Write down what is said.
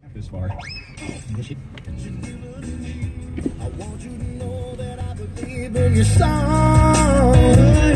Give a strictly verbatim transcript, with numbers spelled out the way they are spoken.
This far. I want you to know that I believe in your song.